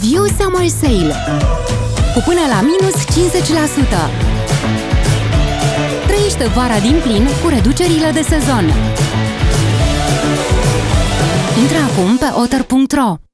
View Summer Sale cu până la minus 50%. Trăiește vara din plin cu reducerile de sezon. Intră acum pe otter.ro.